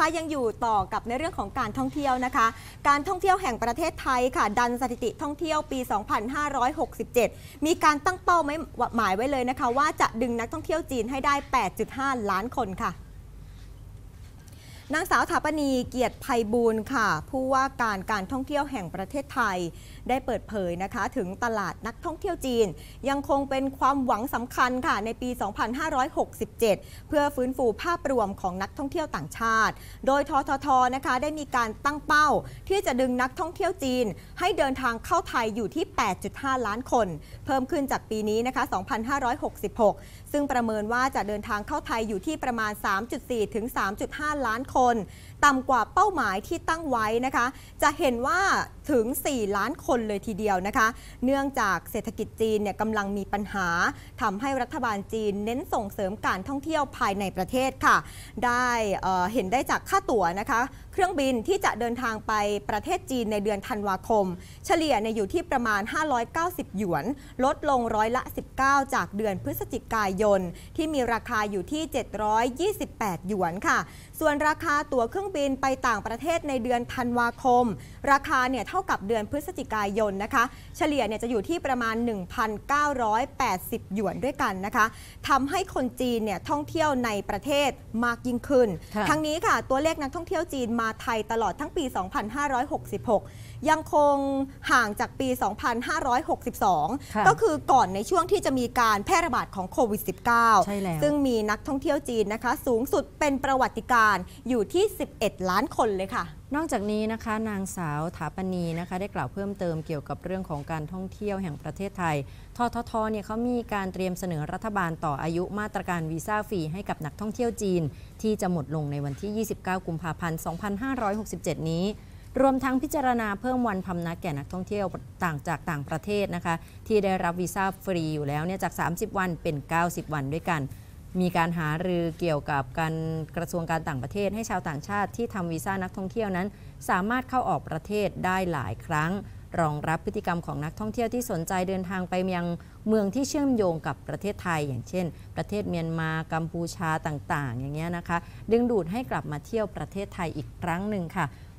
ยังอยู่ต่อกับในเรื่องของการท่องเที่ยวนะคะการท่องเที่ยวแห่งประเทศไทยค่ะดันสถิติท่องเที่ยวปี 2567 มีการตั้งเป้าหมายไว้เลยนะคะว่าจะดึงนักท่องเที่ยวจีนให้ได้ 8.5 ล้านคนค่ะนางสาวถาปณีเกียรติไพบูลย์ค่ะผู้ว่าการท่องเที่ยวแห่งประเทศไทยได้เปิดเผยนะคะถึงตลาดนักท่องเที่ยวจีนยังคงเป็นความหวังสำคัญค่ะในปี 2567 เพื่อฟื้นฟูภาพรวมของนักท่องเที่ยวต่างชาติโดยททท.นะคะได้มีการตั้งเป้าที่จะดึงนักท่องเที่ยวจีนให้เดินทางเข้าไทยอยู่ที่ 8.5 ล้านคนเพิ่มขึ้นจากปีนี้นะคะ 2566 ซึ่งประเมินว่าจะเดินทางเข้าไทยอยู่ที่ประมาณ 3.4 ถึง 3.5 ล้านคนต่ำกว่าเป้าหมายที่ตั้งไว้นะคะจะเห็นว่าถึง 4 ล้านคนเลยทีเดียวนะคะเนื่องจากเศรษฐกิจจีนเนี่ยกำลังมีปัญหาทำให้รัฐบาลจีนเน้นส่งเสริมการท่องเที่ยวภายในประเทศค่ะได้เห็นได้จากค่าตั๋วนะคะเครื่องบินที่จะเดินทางไปประเทศจีนในเดือนธันวาคมเฉลี่ยอยู่ที่ประมาณ590หยวนลดลง19%จากเดือนพฤศจิกายนที่มีราคาอยู่ที่728หยวนค่ะส่วนราคาตั๋วเครื่องบินไปต่างประเทศในเดือนธันวาคมราคาเนี่ยเท่ากับเดือนพฤศจิกายนนะคะเฉลี่ยจะอยู่ที่ประมาณ 1,980 หยวนด้วยกันนะคะทำให้คนจีนเนี่ยท่องเที่ยวในประเทศมากยิ่งขึ้นทั้งนี้ค่ะตัวเลขนักท่องเที่ยวจีนมาไทยตลอดทั้งปี 2566 ยังคงห่างจากปี 2562 ก็คือก่อนในช่วงที่จะมีการแพร่ระบาดของโควิด -19 ซึ่งมีนักท่องเที่ยวจีนนะคะสูงสุดเป็นประวัติการณ์อยู่ที่ 11 ล้านคนเลยค่ะนอกจากนี้นะคะนางสาวถาปณีนะคะได้กล่าวเพิ่มเติมเกี่ยวกับเรื่องของการท่องเที่ยวแห่งประเทศไทยททท.เนี่ยเขามีการเตรียมเสนอรัฐบาลต่ออายุมาตรการวีซ่าฟรีให้กับนักท่องเที่ยวจีนที่จะหมดลงในวันที่ 29 กุมภาพันธ์ 2567 นี้รวมทั้งพิจารณาเพิ่มวันพำนักแก่นักท่องเที่ยวจากต่างประเทศนะคะที่ได้รับวีซ่าฟรีอยู่แล้วเนี่ยจาก 30 วันเป็น 90 วันด้วยกันมีการหารือเกี่ยวกับการกระทรวงการต่างประเทศให้ชาวต่างชาติที่ทำวีซ่านักท่องเที่ยวนั้นสามารถเข้าออกประเทศได้หลายครั้งรองรับพฤติกรรมของนักท่องเที่ยวที่สนใจเดินทางไปยังเมืองที่เชื่อมโยงกับประเทศไทยอย่างเช่นประเทศเมียนมากัมพูชาต่างๆอย่างเงี้ยนะคะดึงดูดให้กลับมาเที่ยวประเทศไทยอีกครั้งหนึ่งค่ะ